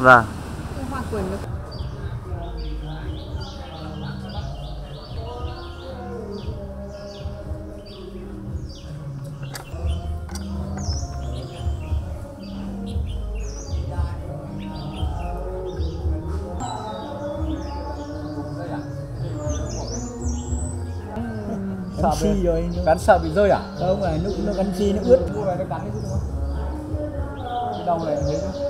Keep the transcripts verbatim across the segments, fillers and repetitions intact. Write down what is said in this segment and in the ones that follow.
Vâng. Hoa Quỳnh nó sợ xi rồi cắn sợ bị rơi à? không phải lúc nó cắn xi nó ướt. Mua này nó cắn đấy chứ đúng không? Cái đầu này thấy không?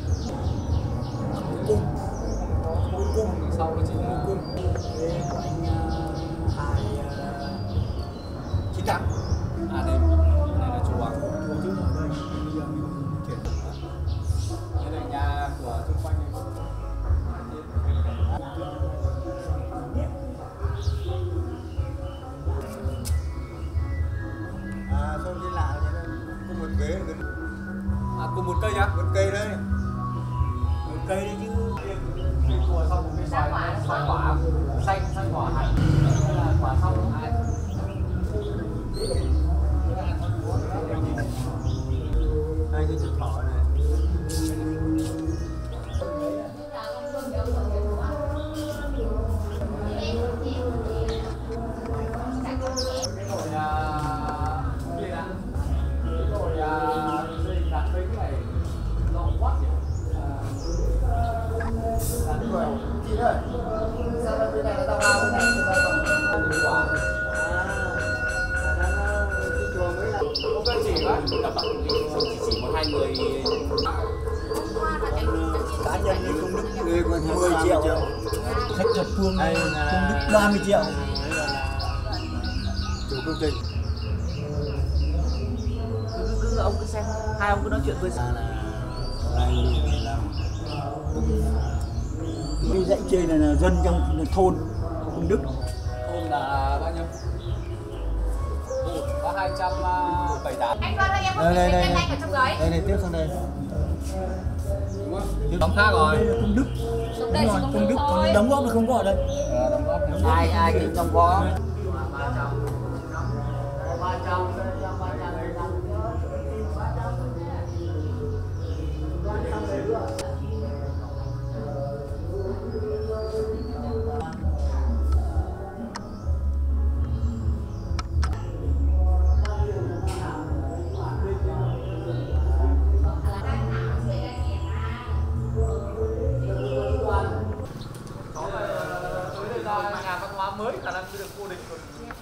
Cung cung sau đó chính là cung của anh hai chín tám. À đây này là chùa chùa chứ ở đây bây giờ mình chuyển đây là nhà của xung quanh này. À, sao đi lạ vậy đó? Có một ghế gần. À, cùng một cây nhá? Một cây đấy. Một cây đấy chứ. Cây chùa sau một cây xoài, xoài quả xanh, xanh quả hạnh, là quả sau hai. Hai cái chữ thọ này. Chị ơi, sao bên này là tao lao bên này cho tao còn quả. Không cần chỉ bác, đảm bảo chỉ một hai người Cá nhân đi công đức người còn mười triệu. Khách thập phương này công đức ba mươi triệu. Chủ công trình. Cứ, cứ ông cứ xem, hai ông cứ nói chuyện với Là hai người làm. Cái dãy trên này là dân trong thôn công đức. thôn là bao nhiêu? Có hai trăm bảy mươi tám. anh Vân ơi, em có Đây đây đây. anh ở trong đấy. Đây này tiếp sang đây. Đúng không? Đóng khác rồi. Đây là công đức. Trong đây chỉ có Công đức thôi. đóng góp là không có ở đây. Ờ, đóng góp. ai ai cũng trong có. Nhà văn hóa mới khả năng chưa được vô địch rồi.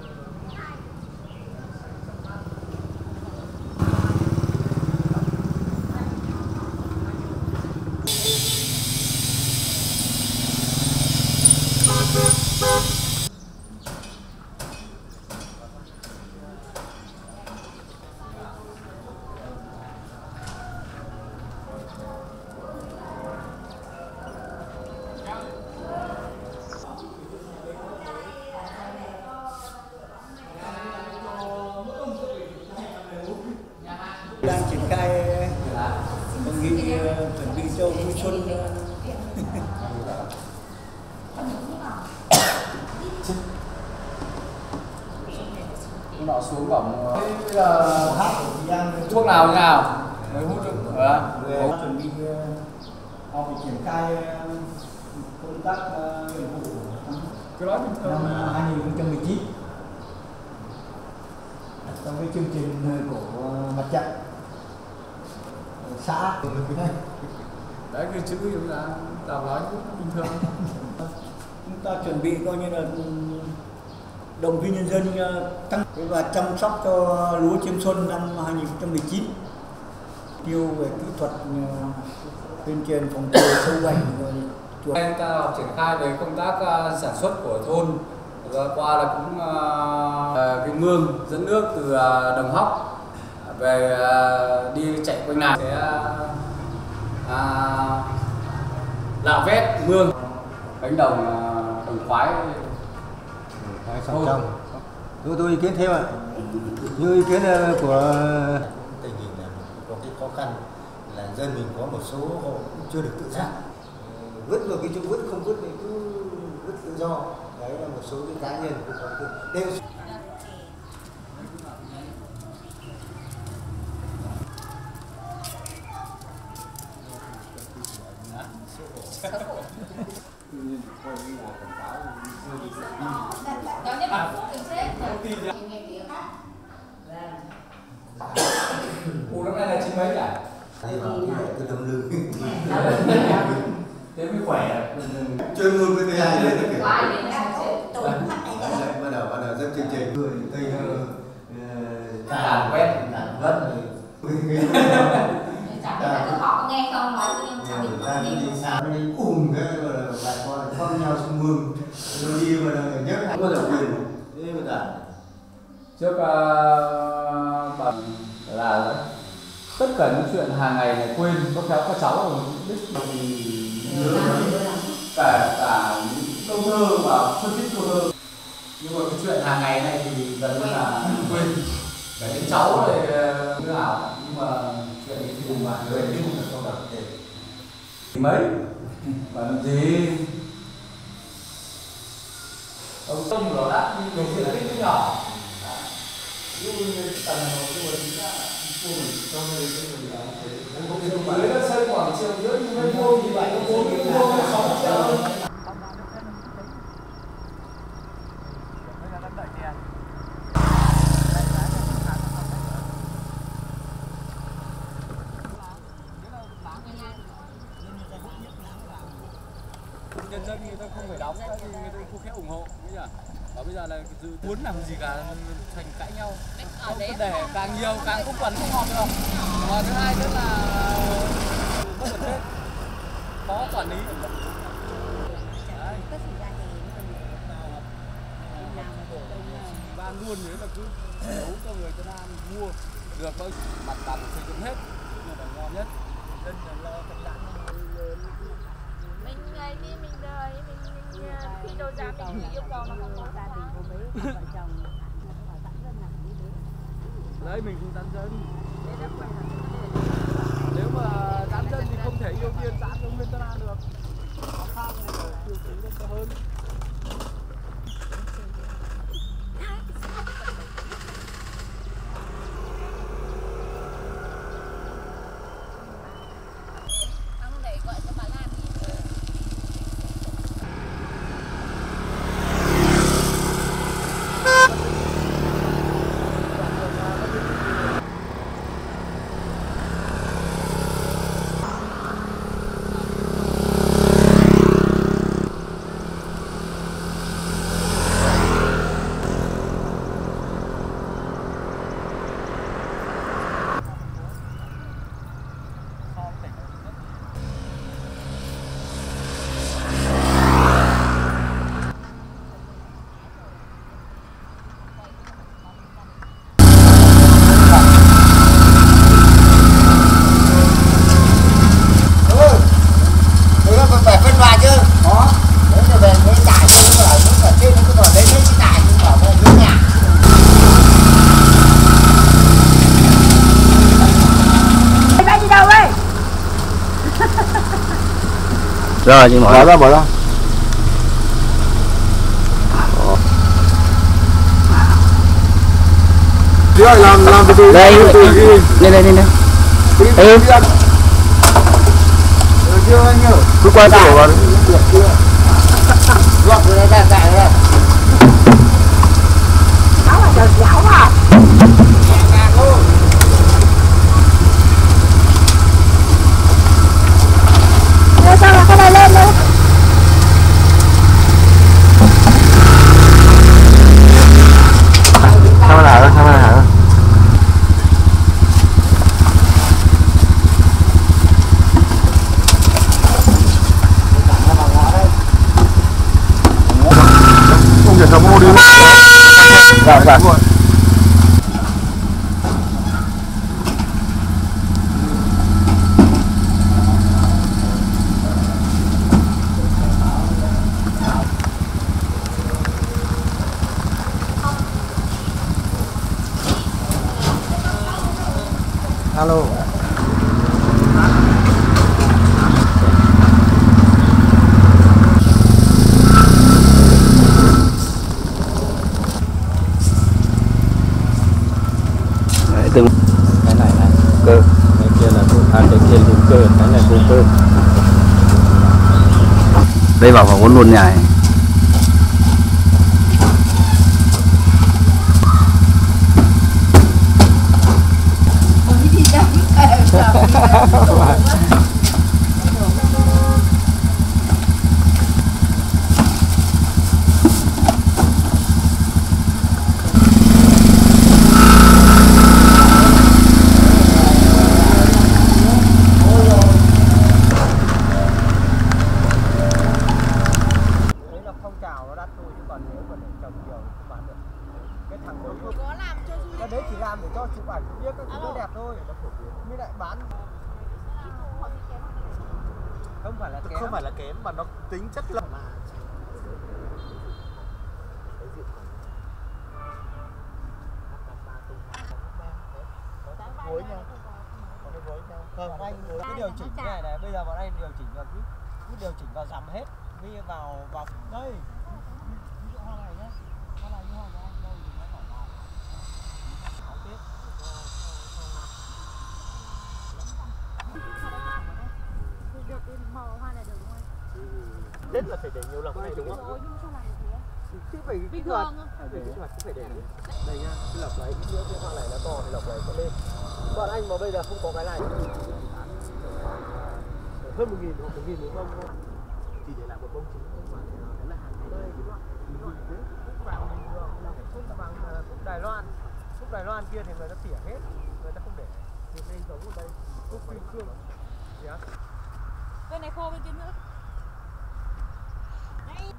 Đang triển khai hội nghị chuẩn bị cho vui xuân. Nó xuống bỏng. Bây giờ thuốc nào như nào? Mới hút được. Về chuẩn bị họ phải triển khai công tác nhiệm vụ Cứ nói bình thường. Năm hai nghìn không trăm mười chín trong cái chương trình của mặt trận xã. Đấy cái chữ chúng ta tao nói bình thường. Chúng ta chuẩn bị coi như là động viên nhân dân tăng và chăm sóc cho lúa chiêm xuân năm hai nghìn không trăm mười chín. Tiêu về kỹ thuật tuyên truyền phòng trừ sâu bệnh rồi chuột. Chúng ta triển khai về công tác uh, sản xuất của thôn. Vừa qua là cũng uh, cái mương dẫn nước từ uh, Đồng Hóc về uh, đi chạy quanh này sẽ uh, lạo vét mương cánh đồng uh, đồng khoái. song song. Tôi tôi ý kiến thêm ạ. Như ý kiến của tình hình là có cái khó khăn là dân mình có một số hộ cũng chưa được tự giác, vứt vào cái chỗ vứt không vứt thì cứ vứt tự do. Đấy là một số cái cá nhân cũng có cái đều. Đó nhất là phút được chết. Ủa năm nay là chín mấy nhỉ? Thì vào cái đồng lương Thế mới khỏe. chuyên môn với cái ai đấy kìa. Quá đến là chết. Bắt đầu bắt đầu rất chương trình người tây Đàn quét, đàn vất rồi. Chẳng biết là cứ họ có nghe không nói nhưng chẳng biết ra có nghe đi không. xa nó đi ùm cái rồi là bà con con nhau xuống mương rồi đi mà là nhất không bao giờ quyền thế mà cả Trước uh, bà là tất cả những chuyện hàng ngày này quên, có khéo các cháu rồi cũng biết nhớ cả cả những câu thơ và phân tích câu thơ, nhưng mà cái chuyện hàng ngày này thì gần như là quên. Cả những cháu này như nào, nhưng mà chuyện ấy thì mà người biết không được không được thì mấy và làm gì ông sông nó đã nhiều chuyện tích cái nhỏ. Ví dụ như tầng một cái một tí là khu mình trong đây cái người làm thế. Một cái dưới nó xây khoảng triệu rưỡi mét vuông thì vậy nó bốn mét vuông là sáu triệu. Nhân dân người ta không phải đóng thì người ta không khẽ ủng hộ bây giờ. Và bây giờ là dự muốn làm gì cả thành cãi nhau. Không để càng nhiều càng không cần không họp được. Và thứ hai nữa là mất đoàn kết, khó quản lý. Ban luôn thế là cứ đấu cho người ta đang mua được thôi, mặt bằng xây dựng hết là ngon nhất. Dân là lo cân đạn mình ngày đi mình đời mình, mình khi đầu giá mình yêu cầu nó không có gia đình của mấy vợ chồng giãn dân là như thế. Đấy mình cũng giãn dân. Nếu mà giãn dân thì không thể ưu tiên giãn giống Nguyên Tân An được. Khó khăn rồi tiêu chí nó sẽ hơn. Rồi chị bỏ ra bỏ ra. làm làm cái gì Đây đây đây đây đây. Ê. Chưa anh nhớ. Cứ qua tay vào. Gọt rồi đây đây đây. Nó là đợt dẻo à. Sao là cái này lên luôn. Sao lại đó, sao lại hả? Không thể cầm ô đi. Dạ dạ. Alo. Đấy, từng Cái này này, cơ. cái kia là à, cái kia hữu cơ, cái này vô cơ. Đây bảo vào luôn nhà này. Đấy chỉ làm để cho chụp ảnh biết các thứ đẹp thôi, nó phổ biến. Như lại bán không phải là kém, không phải là kém mà nó tính chất là phối nhau, có cái phối nhau. Không, anh cái điều chỉnh cái này này, bây giờ bọn anh điều chỉnh vào cứ cứ điều chỉnh vào dằm hết, đi vào vào đây. Ví dụ hoa này nhá, hoa này như hoa của anh đâu thì nó bỏ vào. Được cái màu hoa này được đúng không? Tết là phải để nhiều lọc này đúng không? Chứ phải bình thường phải để chứ phải để đây nhá, cái lọc này ít nữa cái hoa này nó to thì lọc này có lên. Bọn anh mà bây giờ không có cái này hơn một nghìn hoặc một nghìn đúng không? Chỉ để lại một bông trứng không mà cái là hàng này đây cái loại cúc vàng bình thường là cúc vàng cúc Đài Loan, cúc Đài Loan kia thì người ta tỉa hết, người ta không để. Thì đây giống ở đây cúc kim cương. Yes. Bên này khô bên kia nữa. Đấy.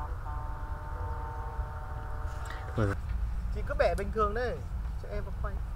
Chị cứ bẻ bình thường đấy, cho em quay.